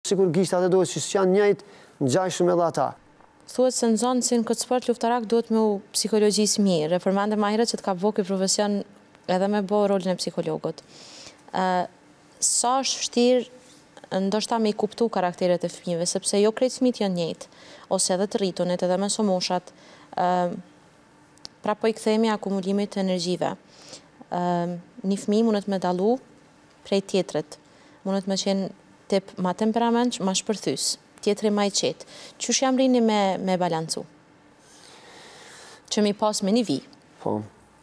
sikur gishtat e dojtë që janë njëjtë, ngjajshëm edhe ata. Thuhet se në zonë si në këtë sport luftarak duhet me u psikologjisë mirë. E përmende ma herët që të ka bëu ky profesion edhe me bo rolin e psikologut. Sa është vështirë ndoshta me i kuptu karakteret e fëmijëve, sepse jo krejt fëmijët janë njëjtë, ose edhe të rritunit, edhe me somoshat. Pra po i kthehemi akumulimit të energjive. Një fëmijë mundet me dallu prej tjetrit, mundet me qenë tip ma temperament, ma shpërthys, tjetri ma i qetë. Qysh jam rini me balancu? Që mi pas me një vi. Po.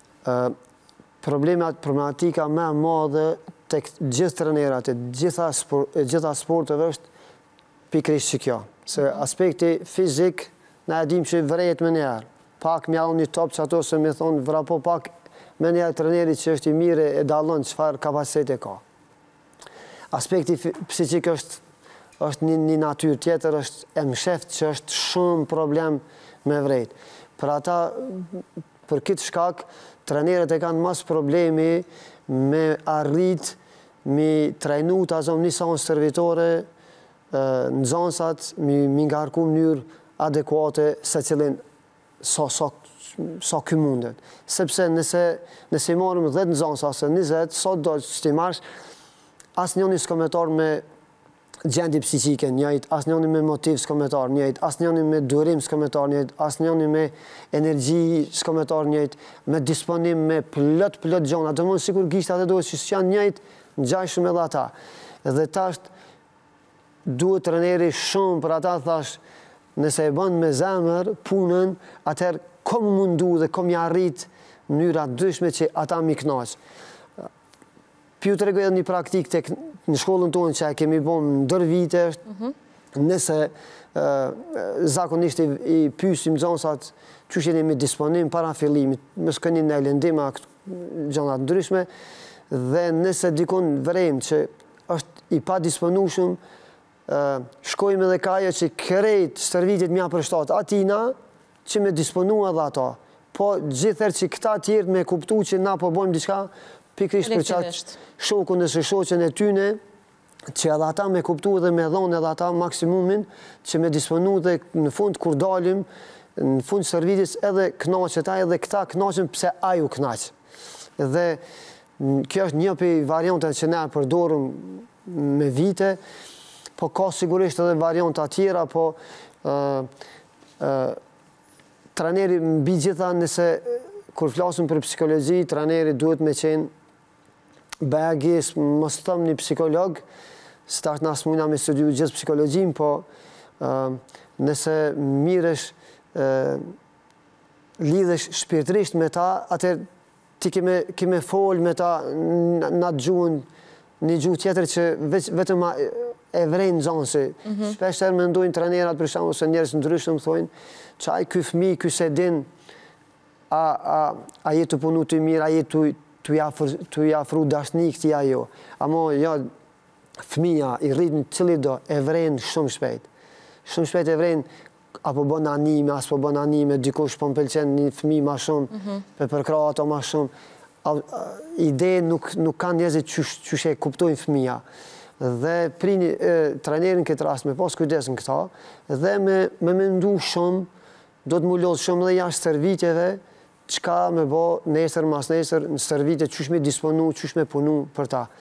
Problematika me madhe tek gjithë trenerat e gjitha sporteve është pikërisht që kjo. Se aspekti fizik, na e dim që vërejt me njerë. Pak mjallë një top që ato se mi thonë vrapo pak me njerë treneri që është i mire e dallon çfarë kapacitet e ka. Aspekti psikik është një natyrë tjetër, është e msheft që është shumë problem me vrejt. Për ata, për këtë shkak, trenerët e kanë mas problemi me arrit, mi trajnu të azom një sanë servitore, në zonësat, mi ngarku mënyrë adekuate se cilin sa ky mundet. Sepse nëse i marëm 10 në zonësa, ose 20, sot do që ti marsh, asë njëni s'kometar me gjendi psikike njëjt, asë njëni me motiv s'kometar njëjt, asë njëni me durim s'kometar njëjt, asë njëni me energji s'kometar njëjt, me disponim, me plot gjona. Do mund sikur gishtat e dojtë që s'janë njëjt, ngjajshëm edhe ata. Dhe tash duhet treneri shumë për ata, thash, nëse e bën me zemër punën, atëherë kom mundu dhe kom jarrit mënyra ndryshme që ata mi knaqë. Pju të regoj edhe një praktik në shkollën tonë që e kemi bon në ndër vite, nëse zakonisht i pysim zonësat që jeni me disponim para fillimit, më s'keni në lëndima gjonat ndryshme, dhe nëse dikon vrem që është i pa disponushëm, shkojmë edhe kaja që krejt stërvitit mja përshtat atina që me disponu edhe ato. Po gjithër që këta tjertë me kuptu që na po bojmë diçka, pikrisht për qatë shokun dhe së shoqen e tyne, që edhe ata me kuptu dhe me dhonë edhe ata maksimumin, që me disponu dhe në fund kur dalim, në fund servitis edhe knaqet a edhe këta knaqen pse aju knaq. Dhe kjo është një për variantet që ne përdorëm me vite, po ka sigurisht edhe varianta tjera, po treneri mbi gjitha nëse kur flasëm për psikologji, treneri duhet me qenë bëgjes, mos thëm një psikolog, së tash nësë mujna me studiu gjithë psikologjin, po nëse miresh, lidhesh shpirtërisht me ta, atër ti kime fol me ta në gjuhën, një gjuhë tjetër që vetëm e vrejnë zonësi. Shpeshter me ndojnë trenerat për shumë, ose njerës ndryshëm thojnë, që aj ky fmi, ky se din, a jetë të punu të mirë, a jetë të i afru dashni këti ajo. Amo, ja, fmija i rritë në cili do, e vrejnë shumë shpejt. Shumë shpejt e vrejnë, apo bën anime, as po bën anime, dikush po m'pëlqen një fmi ma shumë, përkra ato ma shumë. Ide nuk kanë njerëzit që e kuptojnë fmija. Dhe prini trenerin këtë rast me pas kujdes në këta, dhe me mendu shumë, do të mu lodhë shumë dhe jashtë servitjeve, qka me bo nesër mas nesër në servitje, qysh me disponu, qysh me punu për ta.